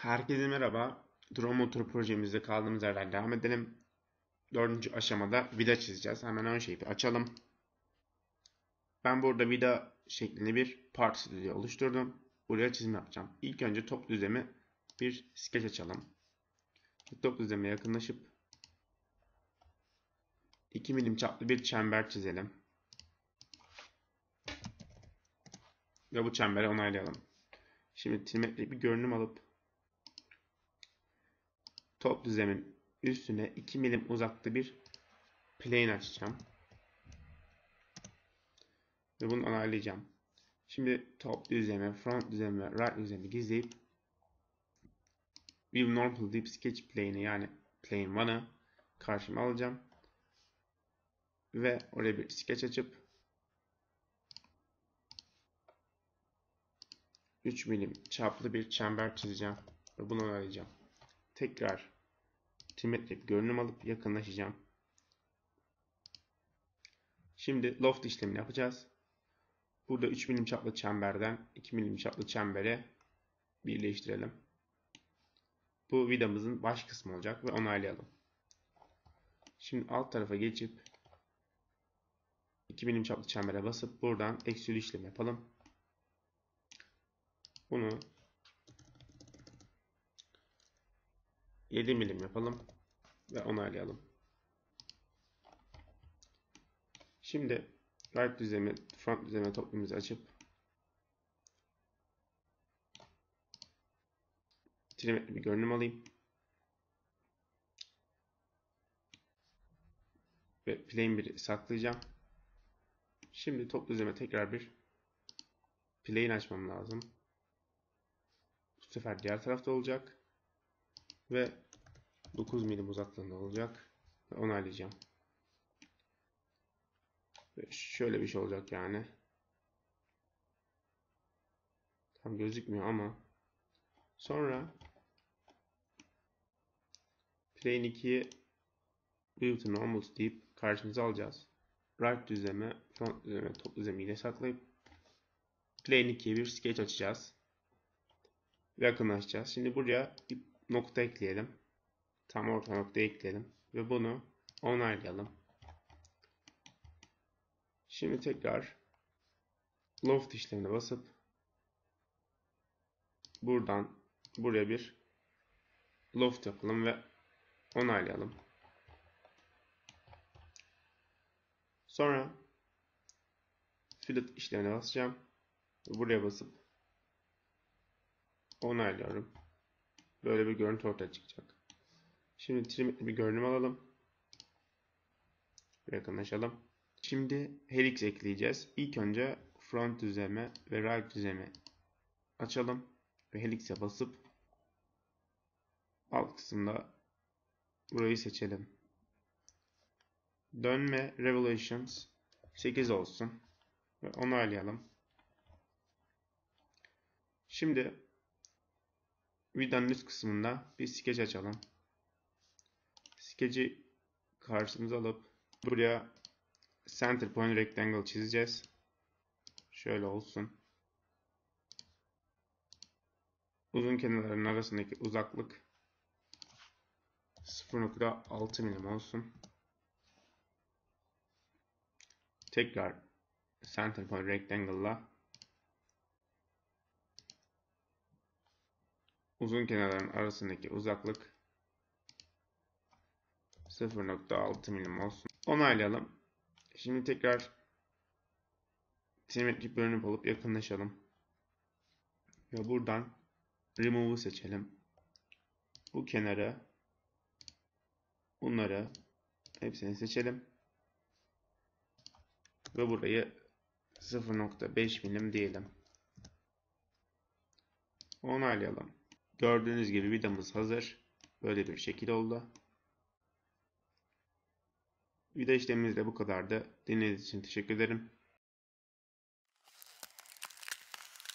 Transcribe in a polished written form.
Herkese merhaba. Drone motor projemizde kaldığımız yerden devam edelim. Dördüncü aşamada vida çizeceğiz. Hemen ön shape'i açalım. Ben burada vida şeklinde bir part stüdyo oluşturdum. Buraya çizim yapacağım. İlk önce top düzlemi bir sketch açalım. Top düzleme yakınlaşıp 2 milim çaplı bir çember çizelim. Ve bu çemberi onaylayalım. Şimdi trimetrik bir görünüm alıp top düzlemin üstüne 2 milim uzakta bir plane açacağım. Ve bunu onaylayacağım. Şimdi top düzleme, front düzleme ve right düzlemi gizleyip View Normal deyip sketch plane'i yani plane 1'ı karşıma alacağım. Ve oraya bir sketch açıp 3 milim çaplı bir çember çizeceğim. Ve bunu onaylayacağım. Tekrar trimetrik görünüm alıp yakınlaşacağım. Şimdi loft işlemini yapacağız. Burada 3 milim çaplı çemberden 2 milim çaplı çembere birleştirelim. Bu vidamızın baş kısmı olacak ve onaylayalım. Şimdi alt tarafa geçip 2 milim çaplı çembere basıp buradan extrude işlemi yapalım. Bunu 7 milim yapalım ve onaylayalım. Şimdi right düzlemi, front düzleme toplumuzu açıp trimetri bir görünüm alayım. Ve plane 1'i saklayacağım. Şimdi top düzleme tekrar bir plane açmam lazım. Bu sefer diğer tarafta olacak. Ve 9 milim uzaklığında olacak. Ve onaylayacağım. Ve şöyle bir şey olacak yani. Tam gözükmüyor ama. Sonra plane 2'yi View to Normal deyip karşımıza alacağız. Right düzleme, front düzleme, top düzlemi ile saklayıp plane 2'ye bir sketch açacağız. Ve yakınlaşacağız. Şimdi buraya bir nokta ekleyelim. Tam orta nokta ekleyelim. Ve bunu onaylayalım. Şimdi tekrar loft işlemine basıp buradan buraya bir loft yapalım ve onaylayalım. Sonra fillet işlemine basacağım. Buraya basıp onaylıyorum. Böyle bir görüntü ortaya çıkacak. Şimdi trimetli bir görünüm alalım. Yakınlaşalım. Şimdi helix ekleyeceğiz. İlk önce front düzleme ve right düzleme açalım. Ve helix'e basıp alt kısımda burayı seçelim. Dönme revolutions 8 olsun. Ve onaylayalım. Şimdi vidanın üst kısmında bir sketch açalım. Sketch'i karşımıza alıp buraya center point rectangle çizeceğiz. Şöyle olsun. Uzun kenarların arasındaki uzaklık 0.6 milim olsun. Tekrar center point rectangle'la uzun kenarların arasındaki uzaklık 0.6 milim olsun. Onaylayalım. Şimdi tekrar simetrik bölünüp alıp yakınlaşalım. Ve buradan remove'u seçelim. Bu kenarı, bunları hepsini seçelim. Ve burayı 0.5 milim diyelim. Onaylayalım. Gördüğünüz gibi vidamız hazır. Böyle bir şekil oldu. Vida işlemimiz de bu kadardı. Dinlediğiniz için teşekkür ederim.